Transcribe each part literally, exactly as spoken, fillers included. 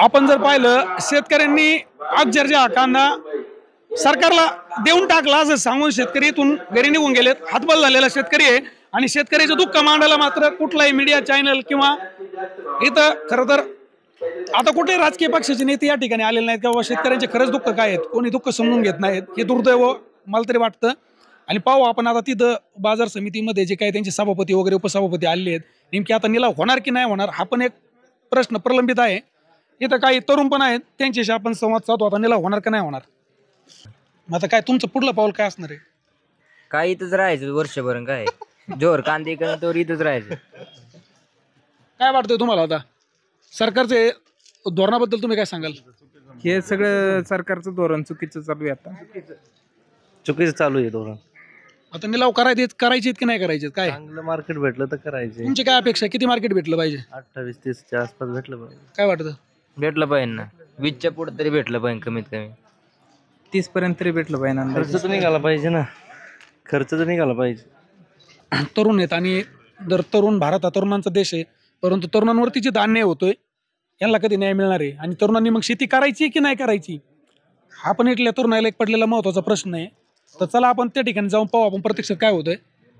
आपण जर पाहिलं शेतकऱ्यांनी अक्षरशः कांदा सरकारला देऊन टाकला असं सांगून शेतकरी इथून घरी निघून गेलेत। हातबल झालेला शेतकरी आहे आणि शेतकऱ्याचं दुःख मांडायला मात्र कुठलाही मीडिया चॅनल किंवा इथं खरं तर आता कुठे राजकीय पक्षाचे नेते या ठिकाणी आलेले नाहीत किंवा शेतकऱ्यांचे खरंच दुःख काय आहेत, कोणी दुःख समजून घेत नाहीत, हे दुर्दैव मला तरी वाटतं। आणि पाहू आपण आता तिथं बाजार समितीमध्ये जे काही त्यांचे सभापती वगैरे उपसभापती आले आहेत, नेमके आता निलाव होणार की नाही होणार हा पण एक प्रश्न प्रलंबित आहे। इथं काही तरुण पण आहेत, त्यांच्याशी आपण संवाद साधू आता निलाव होणार का नाही होणार। आता काय तुमचं पुढलं पाऊल काय असणार आहे? काय इथंच राहायचं वर्षभर, काय जोर कांदे तर इथंच राहायचं। काय वाटतंय तुम्हाला आता सरकारचे धोरणाबद्दल तुम्ही काय सांगाल? हे सगळं सरकारचं धोरण चुकीचं चालू आहे, आता चुकीचं चालू आहे धोरण। आता निलाव करायचे करायचे की नाही करायचे? काय चांगलं मार्केट भेटलं तर करायचे। तुमची काय अपेक्षा, किती मार्केट भेटलं पाहिजे? अठ्ठावीस तीसच्या आसपास भेटलं पाहिजे। काय वाटतं? भेटलं पाहिजे ना, वीसच्या पुढे तरी भेटलं पाहिजे कमीत कमी, तीस पर्यंत तरी भेटलं पाहिजे। खर्च तर निघाला पाहिजे ना, खर्च तर निघाला पाहिजे। तरुण आहेत आणि जर तरुण भारत हा तरुणांचा देश आहे, परंतु तरुणांवरती जे अन्याय होतोय यांना कधी न्याय मिळणार आहे? आणि तरुणांनी मग शेती करायची की नाही करायची हा पण इथल्या तरुणाला एक पडलेला महत्वाचा प्रश्न आहे। तर चला आपण त्या ठिकाणी जाऊन पाहू आपण प्रत्यक्षात काय होतंय।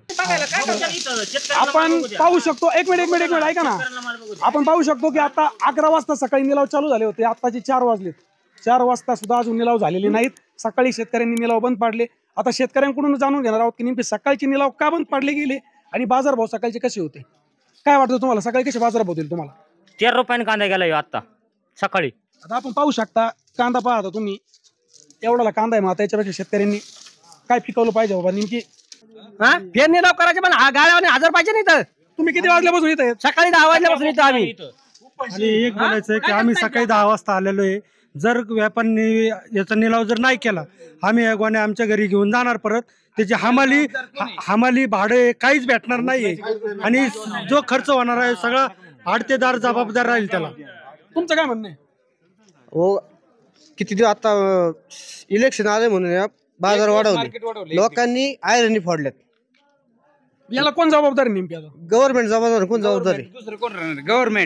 आपण पाहू शकतो, एक मिनिट एक मिनिट एक मिनिट ऐका ना, आपण पाहू शकतो की आता अकरा वाजता सकाळी निलाव चालू झाले होते, आताचे चार वाजलेत, चार वाजता सुद्धा अजून निलाव झालेले नाहीत। सकाळी शेतकऱ्यांनी निलाव बंद पाडले। आता शेतकऱ्यांकडून जाणून घेणार आहोत की नेमके सकाळचे निलाव का बंद पाडले गेले आणि बाजारभाव सकाळचे कसे होते। काय वाटतं तुम्हाला सकाळी कसे बाजारभाव होतील? तुम्हाला तेरा रुपयाने कांदा गेला आता सकाळी। आता आपण पाहू शकता कांदा पाहता तुम्ही, एवढाला कांदा आहे, मग आता याच्यापेक्षा शेतकऱ्यांनी काय पिकवलं पाहिजे बाबा नेमकी? हा फेर निलाव करायचे पण हा गाड्यावर हजार पाहिजे नाही तर तुम्ही किती वाजल्यापासून इथं आहेत? सकाळी दहा वाजल्यापासून इथं आम्ही। आणि एक बोलायचं की आम्ही सकाळी दहा वाजता आलेलो आहे, जर व्यापाऱ्यांनी याचा निलाव जर नाही केला आम्ही या गोण्या आमच्या घरी घेऊन जाणार परत। त्याची हमाली हमाली भाडे काहीच भेटणार नाहीये आणि जो खर्च होणार आहे सगळा आडतेदार जबाबदार राहील त्याला। तुमचं काय म्हणणं आहे? हो, किती दिवस आता इलेक्शन आले म्हणून या बाजार वाढवले, लोकांनी आयरणी फोडल्यात। याला कोण जबाबदार आहे नेमकी? आता गव्हर्नमेंट जबाबदार, कोण जबाबदार आहे? दुसरं कोण राहणार? गव्हर्नमेंट।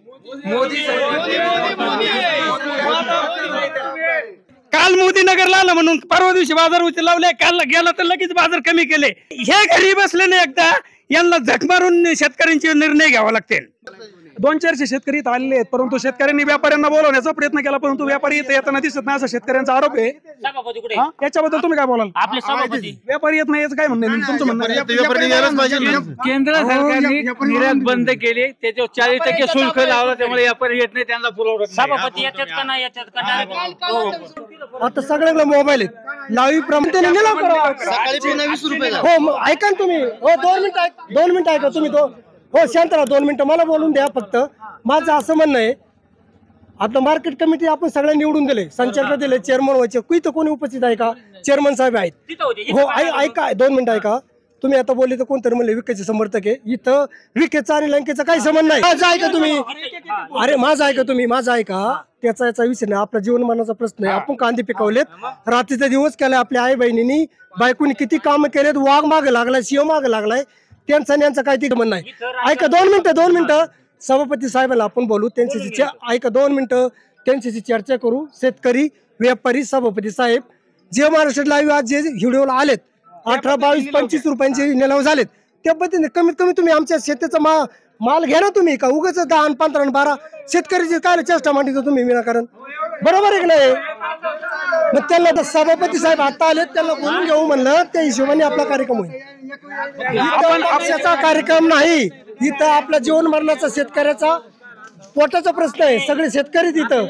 काल मोदी नगरला आला म्हणून परवा दिवशी बाजार उचल लावले, काल गेला तर लगेच बाजार कमी केले। हे घरी बसले ना एकदा यांना झक मारून शेतकऱ्यांचे निर्णय घ्यावा लागतील। दोन चारशे शेतकरी इथं आलेले आहेत, परंतु शेतकऱ्यांनी व्यापाऱ्यांना बोलवण्याचा प्रयत्न केला, परंतु व्यापारी इथं येताना दिसत नाही असा शेतकऱ्यांचा आरोप आहे। याच्याबद्दल तुम्ही काय बोलाल? आपले सभापती व्यापारी येत नाही याचं काय म्हणणं आहे? तुमचं म्हणणं आहे? केंद्र सरकारने निर्यात बंद केली, त्याच्यावर चाळीस टक्के शुल्क लावलं, त्यामुळे व्यापारी येत नाही, त्यांना पुरवठा सभापती येतात का नाही येतात का नाही। आता सगळ्यांना मोबाईल आहेत, लावी प्रमाणे निलाव करा। हो ऐका ना तुम्ही, हो दोन मिनिट ऐक दोन मिनिट ऐका तुम्ही तो हो शांत राहा, दोन मिनिटं मला बोलून द्या फक्त। माझं असं म्हणणं आहे, आता मार्केट कमिटी आपण सगळ्यांनी निवडून दिले, संचालक दिले, चेअरमन व्हायचे, कुठं कोणी उपस्थित आहे का? चेअरमन साहेब आहेत। हो ऐका दोन मिनिटं ऐका, तुम्ही आता बोलले तर कोणतरी म्हणले विकेचे समर्थक आहे, इथं विकेचा आणि लंकेचा काही संबंध नाही। माझं ऐका तुम्ही, अरे माझं ऐका तुम्ही, माझं ऐका, त्याचा याचा विषय नाही, आपला जीवनमानाचा प्रश्न आहे। आपण कांदे पिकवलेत, रात्रीचा दिवस केलाय, आपल्या आई बहिणींनी बायकोनी किती काम केलेत, वाघ मागे लागलाय, सिंह मागे लागलाय, त्यांचा यांचा काही तिकडे म्हणणं नाही। ऐका दोन मिनिटं दोन मिनिटं सभापती साहेबांना आपण बोलू, त्यांच्याशी ऐका दोन मिनिटं त्यांच्याशी चर्चा करू। शेतकरी व्यापारी सभापती साहेब जे महाराष्ट्र लाईव्ह आज जे व्हिडिओला आलेत, अठरा बावीस पंचवीस रुपयांचे निलाव झालेत, त्या पद्धतीने कमीत कमी तुम्ही आमच्या शेतीचा मा माल घ्या ना तुम्ही, का उगाच दहा आणि पंधरा आणि बारा शेतकऱ्याची काय चेष्टा मांडतो तुम्ही विनाकारण, बरोबर आहे की नाही? मग त्यांना सभापती साहेब आता आले, त्यांना बोलून घेऊ म्हणलं, त्या हिशोबाने आपला कार्यक्रम होईल। आपण पक्षाचा कार्यक्रम नाही, इथं आपला जीवन मरणाचा शेतकऱ्याचा पोटाचा प्रश्न आहे, सगळे शेतकरी तिथं।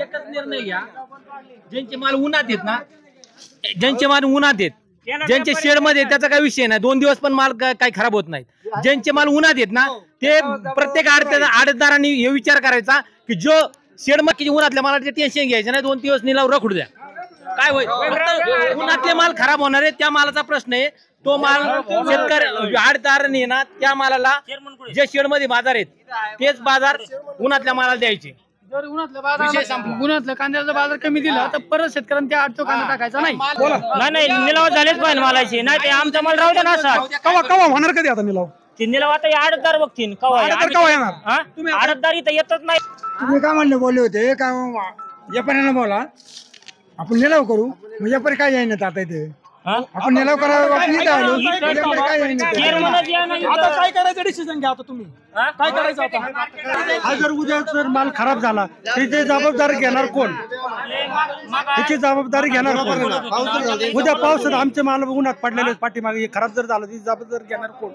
ज्यांचे माल उन्हात येत ना, ज्यांचे माल उन्हात येत, ज्यांचे शेड मध्ये त्याचा काही विषय नाही, दोन दिवस पण माल काही खराब होत नाही। ज्यांचे माल उन्हात येत ना, ते प्रत्येक आडतदारांनी हे विचार करायचा की जो शेड मध्ये उन्हातल्या मालाचे टेन्शन घ्यायचं नाही, दोन दिवस निलाव रखडू द्या, काय होईल? उन्हातले माल खराब होणार आहे, त्या मालाचा प्रश्न आहे। तो माल शेतकरी आडतदारांनी ना त्या मालाला जे शेड मध्ये बाजार आहेत तेच बाजार उन्हातल्या मालाला द्यायचे। जर उन्हातल्या बाजार उन्हातल्या कांद्याचा बाजार कमी दिला तर परत शेतकऱ्यांना त्या आठवो कांदा टाकायचा नाही। नाही नाही निलाव झालेच पाहिजे मालाचे, नाही ते आमचा माल राहू द्या ना। कवा कवा होणार कधी आता निलाव? ते निलाव आता आडतदार बघतील कवा आडतदार केव्हा येणार? तुम्ही आता- आडतदार इथं येतच नाही. तुम्ही काय म्हणले बोलले होते का व्यापाऱ्यांना बोला आपण निलाव करू मग व्यापारी काय येईन आता इथे आपण निलाव करावा आपण इथं आलो व्यापारी काय येईन चेअरमनच या नाही आता काय करायचं डिसिजन घ्या आता तुम्ही काय करायचं आता? हा जर उद्या जर माल खराब झाला त्याची जबाबदारी घेणार कोण त्याची जबाबदारी घेणार कोण उद्या पावसात आमचे माल उन्हात पडलेले पाठीमागे खराब जर झालं ती जबाबदारी घेणार कोण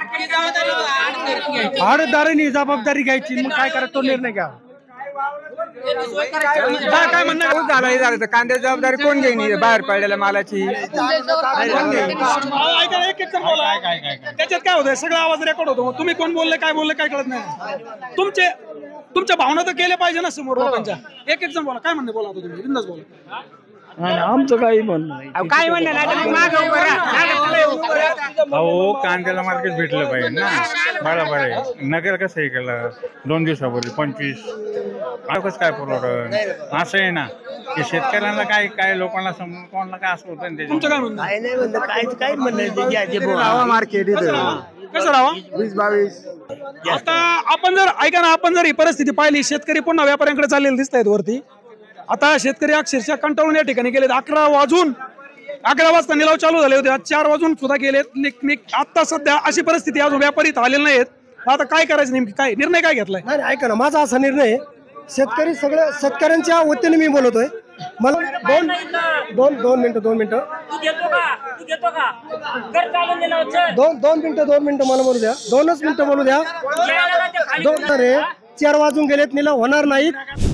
भाडेदारांनी जबाबदारी घ्यायची मग काय करायचं तो निर्णय घ्या काय काय म्हणणं आहे? झालं झालं तर कांद्याची जबाबदारी कोण घेईन बाहेर पडलेल्या मालाची अहो, ऐका ना, एक एक जण बोला. त्याच्यात काय होतंय सगळा आवाज रेकॉर्ड होतो मग तुम्ही कोण बोलले काय बोलले काय कळत नाही. तुमचे तुमच्या भावना तर केल्या पाहिजे ना समोर लोकांच्या. एक एक जण बोला काय म्हणणे बोला आता तुम्ही बिंदास बोला. आमचं काही म्हणणं काय म्हणणं नाही तर मागं उभं राहा. अहो कांद्याला मार्केट भेटलं पाहिजे ना बरोबर आहे. नगर कसं हे केलं दोन दिवसापूर्वी पंचवीस कसं काय परवडत असं आहे ना की शेतकऱ्यांना काय काय लोकांना समजून कोणाला काय असं होतं ना तुमचं त्याच्यामुळे. काय म्हणणं काय नाही म्हणलं काय काय म्हणणं मार्केट इथं कसं राहा वीस बावीस आता आपण जर ऐका ना आपण जर ही परिस्थिती पाहिली शेतकरी पुन्हा व्यापाऱ्यांकडे चाललेले दिसत आहेत वरती. आता शेतकरी अक्षरशः कंटाळून या ठिकाणी गेलेत. अकरा वाजून अकरा वाजता निलाव चालू झाले होते आज चार वाजून सुद्धा गेलेत. आता सध्या अशी परिस्थिती अजून व्यापारी इथं आलेले नाहीत. आता काय करायचं नेमकी काय निर्णय काय घेतलाय? नाही नाही, ऐका ना माझा असा निर्णय आहे शेतकरी सगळ्या शेतकऱ्यांच्या वतीने मी बोलतोय. मला दोन दोन दोन मिनिटं दोन मिनिटं तू घेतो का तू घेतो का कर चालून निलाव चल. दोन दोन मिनिटं दोन मिनिटं मला बोलू द्या दोनच मिनिटं बोलू द्या. दोन अरे चार वाजून गेलेत निलाव होणार नाहीत.